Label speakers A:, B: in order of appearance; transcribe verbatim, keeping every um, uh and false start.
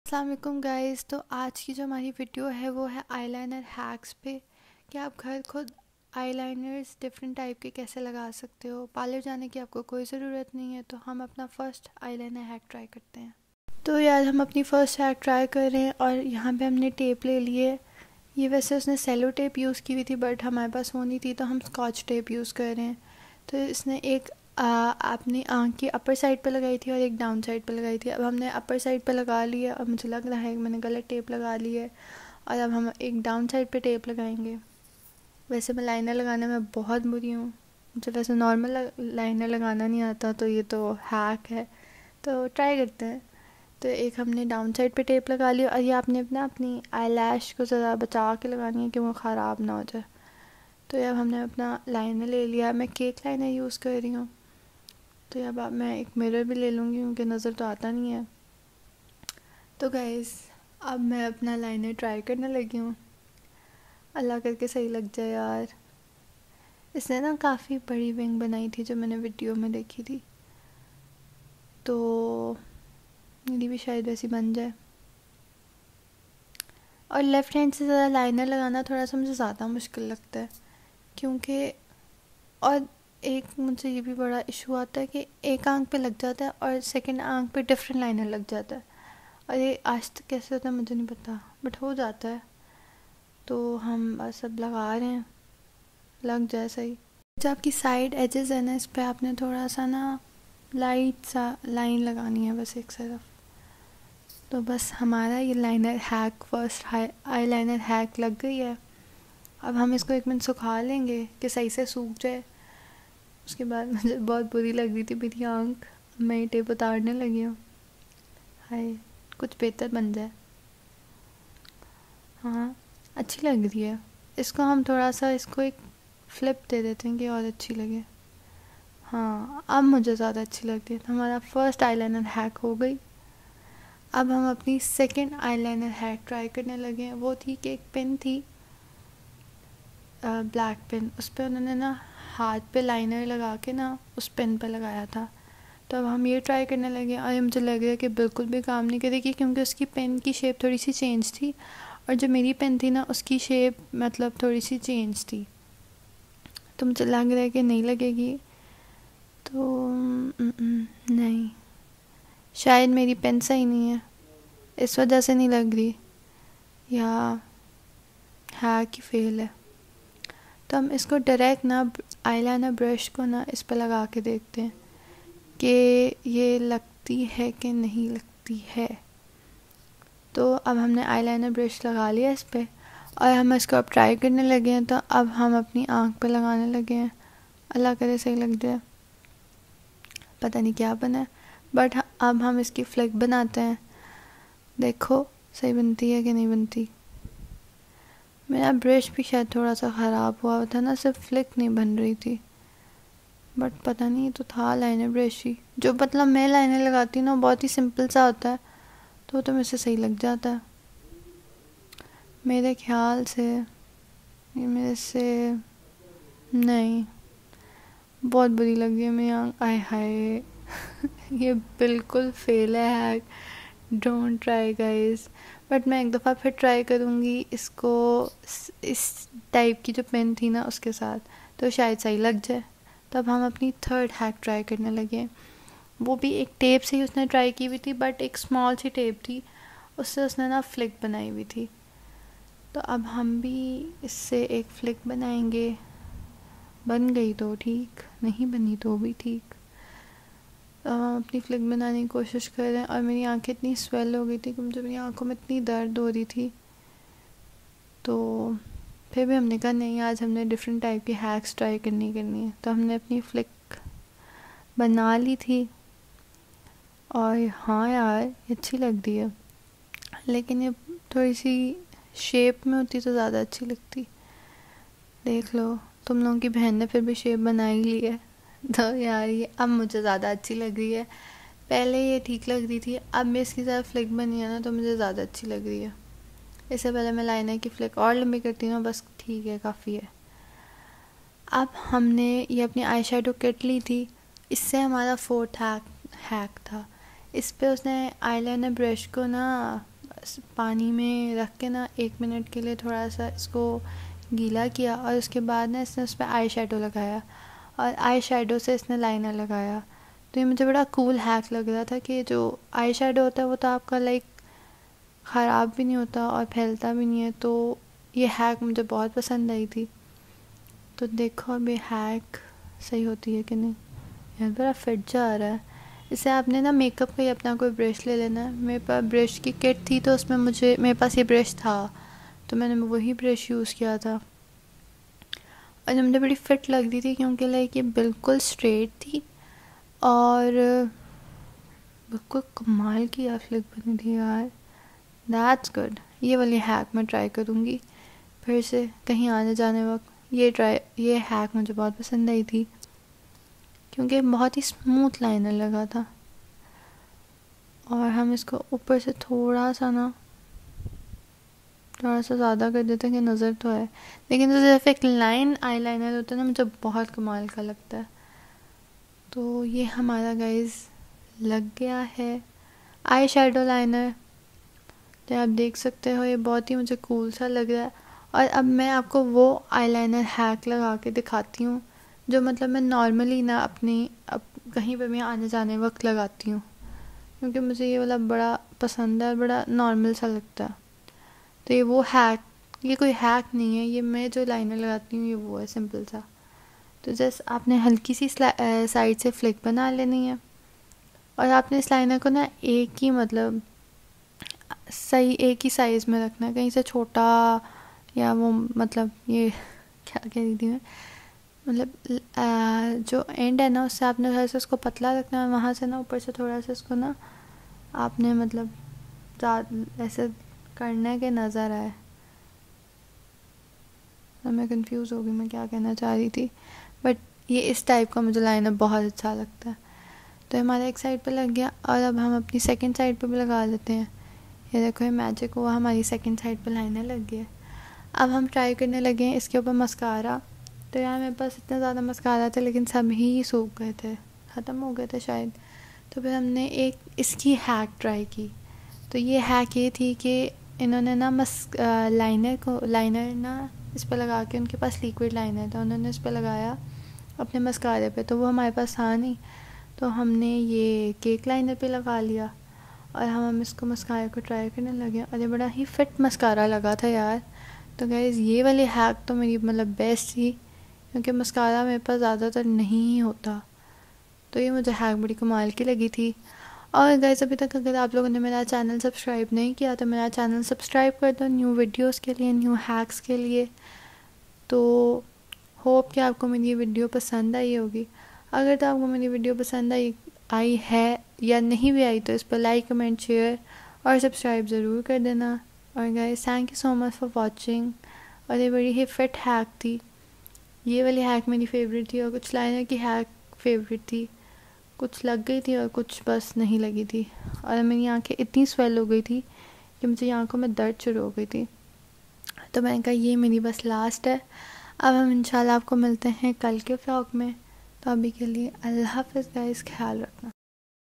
A: अस्सलाम वालेकुम गाइस। तो आज की जो हमारी वीडियो है वो है आईलाइनर हैक्स पे कि आप घर खुद आईलाइनर्स डिफरेंट टाइप के कैसे लगा सकते हो। पार्लर जाने की आपको कोई ज़रूरत नहीं है। तो हम अपना फ़र्स्ट आईलाइनर हैक ट्राई करते हैं। तो यार हम अपनी फ़र्स्ट हैक ट्राई कर रहे हैं और यहाँ पे हमने टेप ले ली है। ये वैसे उसने सेलो टेप यूज़ की हुई थी बट हमारे पास वो नहीं थी तो हम स्कॉच टेप यूज़ कर रहे हैं। तो इसने एक आ, अपनी आँख की अपर साइड पे लगाई थी और एक डाउन साइड पे लगाई थी। अब हमने अपर साइड पे लगा लिया और मुझे लग रहा है कि मैंने गलत टेप लगा ली है और अब हम एक डाउन साइड पे टेप लगाएंगे। वैसे मैं लाइनर लगाने में बहुत बुरी हूँ। मुझे वैसे नॉर्मल लाइनर लगाना नहीं आता तो ये तो हैक है। तो ट्राई करते हैं। तो एक हमने डाउन साइड पे टेप लगा ली और ये आपने अपना अपनी आई लैश को ज़रा बचा के लगानी है कि वो ख़राब ना हो जाए। तो अब हमने अपना लाइनर ले लिया। मैं केक लाइनर यूज़ कर रही हूँ। तो अब मैं एक मिरर भी ले लूँगी क्योंकि नज़र तो आता नहीं है। तो गाइस अब मैं अपना लाइनर ट्राई करने लगी हूँ। अल्लाह करके सही लग जाए यार। इसने ना काफ़ी बड़ी विंग बनाई थी जो मैंने वीडियो में देखी थी। तो मेरी भी शायद वैसी बन जाए। और लेफ़्ट हैंड से ज़रा लाइनर लगाना थोड़ा सा मुझे ज़्यादा मुश्किल लगता है क्योंकि और एक मुझे ये भी बड़ा इशू आता है कि एक आंख पे लग जाता है और सेकंड आंख पे डिफरेंट लाइनर लग जाता है। और ये आज तक कैसे होता है मुझे नहीं पता बट हो जाता है। तो हम बस अब लगा रहे हैं, लग जाए सही। जो आपकी साइड एजेस है ना इस पर आपने थोड़ा सा ना लाइट सा लाइन लगानी है बस एक तरफ। तो बस हमारा ये liner hack first eyeliner hack लग गई है। अब हम इसको एक मिनट सुखा लेंगे कि सही से सूख जाए। उसके बाद मुझे बहुत बुरी लग रही थी मेरी आँख। मैं टेप उतारने लगी हूँ। हाय कुछ बेहतर बन जाए। हाँ अच्छी लग रही है। इसको हम थोड़ा सा इसको एक फ्लिप दे देते हैं कि और अच्छी लगे। हाँ अब मुझे ज़्यादा अच्छी लगती है। तो हमारा फर्स्ट आईलाइनर हैक हो गई। अब हम अपनी सेकंड आईलाइनर हैक ट्राई करने लगे हैं। वो थी कि एक पेन थी ब्लैक पेन, उस पर उन्होंने ना हाथ पे लाइनर लगा के ना उस पेन पे लगाया था। तो अब हम ये ट्राई करने लगे और मुझे लग रहा है कि बिल्कुल भी काम नहीं करेगी क्योंकि उसकी पेन की शेप थोड़ी सी चेंज थी और जो मेरी पेन थी ना उसकी शेप मतलब थोड़ी सी चेंज थी। तो मुझे लग रहा है कि नहीं लगेगी। तो नहीं, शायद मेरी पेन सही नहीं है इस वजह से नहीं लग रही या है कि फेल है। तो हम इसको डायरेक्ट ना आईलाइनर ब्रश को ना इस पर लगा के देखते हैं कि ये लगती है कि नहीं लगती है। तो अब हमने आईलाइनर ब्रश लगा लिया इस पर और हम इसको अब ट्राई करने लगे हैं। तो अब हम अपनी आँख पे लगाने लगे हैं। अल्लाह करे सही लग जाए। पता नहीं क्या बना है बट अब हम इसकी फ्लिक बनाते हैं। देखो सही बनती है कि नहीं बनती। मेरा ब्रश भी शायद थोड़ा सा ख़राब हुआ था ना, सिर्फ फ्लिक नहीं बन रही थी बट पता नहीं तो था लाइनर ब्रश ही। जो मतलब मैं लाइनर लगाती हूँ ना बहुत ही सिंपल सा होता है तो तो मुझसे सही लग जाता है मेरे ख्याल से। ये मेरे से नहीं, बहुत बुरी लग रही है मेरी आँख। आय हाय ये बिल्कुल फेल है hack. Don't try guys. But मैं एक दफ़ा फिर ट्राई करूँगी इसको इस टाइप की जो पेन थी ना उसके साथ, तो शायद सही लग जाए। तब हम अपनी थर्ड हैक ट्राई करने लगे। वो भी एक टेप से ही उसने ट्राई की हुई थी बट एक स्मॉल सी टेप थी, उससे उसने ना फ्लिक बनाई हुई थी। तो अब हम भी इससे एक फ्लिक बनाएंगे। बन गई तो ठीक, नहीं बनी तो भी ठीक। तो हम अपनी फ्लिक बनाने की कोशिश कर रहे हैं और मेरी आंखें इतनी स्वेल हो गई थी कि मुझे मेरी आंखों में इतनी दर्द हो रही थी। तो फिर भी हमने कहा नहीं, आज हमने डिफरेंट टाइप की हैक्स ट्राई करनी करनी है। तो हमने अपनी फ्लिक बना ली थी और हाँ यार अच्छी लग रही है, लेकिन ये थोड़ी सी शेप में होती तो ज़्यादा अच्छी लगती। देख लो तुम लोगों की बहन ने फिर भी शेप बना ही ली है। तो यार ये अब मुझे ज़्यादा अच्छी लग रही है। पहले ये ठीक लग रही थी, अब मैं इसकी ज़्यादा फ्लिक बनी है ना तो मुझे ज़्यादा अच्छी लग रही है। इससे पहले मैं लाइनर की फ्लिक और लंबी करती हूँ, बस ठीक है काफ़ी है। अब हमने ये अपनी आई शेडो किट ली थी। इससे हमारा फोर्थ हैक हैक था। इस पे उसने आईलाइनर ब्रश को ना पानी में रख के ना एक मिनट के लिए थोड़ा सा इसको गीला किया और उसके बाद ना इसने उस पर आई शेडो लगाया और आई शेडो से इसने लाइनर लगाया। तो ये मुझे बड़ा कूल हैक लग रहा था कि जो आई शेडो होता है वो तो आपका लाइक ख़राब भी नहीं होता और फैलता भी नहीं है। तो ये हैक मुझे बहुत पसंद आई थी। तो देखो अब ये हैक सही होती है कि नहीं। यार बड़ा फिट जा रहा है। इसे आपने ना मेकअप का ही अपना कोई ब्रश ले लेना है। मेरे पास ब्रश की किट थी तो उसमें मुझे मेरे पास ये ब्रश था तो मैंने वही ब्रश यूज़ किया था और जो मुझे बड़ी फिट लग रही थी क्योंकि लाइक ये बिल्कुल स्ट्रेट थी और बिल्कुल कमाल की यार लुक बनी थी यार। That's good. ये वाली हैक मैं ट्राई करूँगी फिर से कहीं आने जाने वक्त। ये ट्राई ये हैक मुझे बहुत पसंद आई थी क्योंकि बहुत ही स्मूथ लाइनर लगा था। और हम इसको ऊपर से थोड़ा सा ना थोड़ा सा ज़्यादा कर देते हैं कि नज़र तो है, लेकिन जो सिर्फ एक लाइन आई लाइनर होता है ना मुझे बहुत कमाल का लगता है। तो ये हमारा गाइस लग गया है आई शेडो लाइनर। तो आप देख सकते हो ये बहुत ही मुझे कूल सा लग रहा है। और अब मैं आपको वो आईलाइनर हैक लगा के दिखाती हूँ जो मतलब मैं नॉर्मली ना अपनी अब कहीं पे भी आने जाने वक्त लगाती हूँ क्योंकि मुझे ये वाला बड़ा पसंद है और बड़ा नॉर्मल सा लगता है। तो ये वो हैक ये कोई हैक नहीं है, ये मैं जो लाइनर लगाती हूँ ये वो है सिंपल सा। तो जस्ट आपने हल्की सी साइड से फ्लिक बना लेनी है और आपने इस लाइनर को ना एक ही मतलब सही एक ही साइज़ में रखना है, कहीं से छोटा या वो मतलब ये क्या कह रही थी मैं मतलब आ, जो एंड है ना उससे आपने थोड़ा सा उसको पतला रखना है, वहाँ से ना ऊपर से थोड़ा सा उसको ना आपने मतलब ऐसे करने के नज़र आए। तो मैं कंफ्यूज हो गई मैं क्या कहना चाह रही थी, बट ये इस टाइप का मुझे लाइनर बहुत अच्छा लगता है। तो हमारा एक साइड पे लग गया और अब हम अपनी सेकंड साइड पे भी लगा लेते हैं। ये देखो ये मैजिक हुआ, हमारी सेकंड साइड पे लाइनर लग गया। अब हम ट्राई करने लगे हैं इसके ऊपर मस्कारा। तो यार मेरे पास इतना ज़्यादा मस्कारा था लेकिन सब ही सूख गए थे, ख़त्म हो गए थे शायद। तो फिर हमने एक इसकी हैक ट्राई की। तो ये हैक ये थी कि इन्होंने ना मस्क लाइनर को लाइनर ना इस पर लगा के, उनके पास लिक्विड लाइनर था, उन्होंने इस पर लगाया अपने मस्कारे पे, तो वो हमारे पास था नहीं तो हमने ये केक लाइनर पे लगा लिया और हम हम इसको मस्कारा को ट्राई करने लगे और ये बड़ा ही फिट मस्कारा लगा था यार। तो गाइस ये वाली हैक तो मेरी मतलब बेस्ट थी क्योंकि मस्कारा मेरे पास ज़्यादातर नहीं ही होता। तो ये मुझे हैक बड़ी कमाल की लगी थी। और गाइस अभी तक अगर आप लोगों ने मेरा चैनल सब्सक्राइब नहीं किया तो मेरा चैनल सब्सक्राइब कर दो न्यू वीडियोस के लिए, न्यू हैक्स के लिए। तो होप कि आपको मेरी ये वीडियो पसंद आई होगी। अगर तो आपको मेरी वीडियो पसंद आई आई है या नहीं भी आई तो इस पर लाइक कमेंट शेयर और सब्सक्राइब ज़रूर कर देना। और guys thank you so much for watching. और ये बड़ी ही फिट हैक थी, ये वाली हैक मेरी फेवरेट थी और कुछ लाइनर की हैक फेवरेट थी, कुछ लग गई थी और कुछ बस नहीं लगी थी। और मेरी आंखें इतनी स्वेल हो गई थी कि मुझे आंखों में दर्द शुरू हो गई थी। तो मैंने कहा ये मेरी बस लास्ट है। अब हम इंशाल्लाह आपको मिलते हैं कल के व्लॉग में। तो अभी के लिए अल्लाह हाफ़िज़ गाइस, ख्याल रखना।